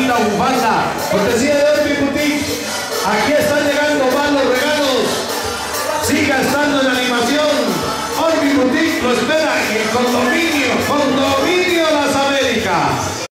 la bufanda. Cortesía de Orbi Boutique. Aquí están llegando más los regalos. Siga estando en la animación. Orbi Boutique lo espera. Y el condominio.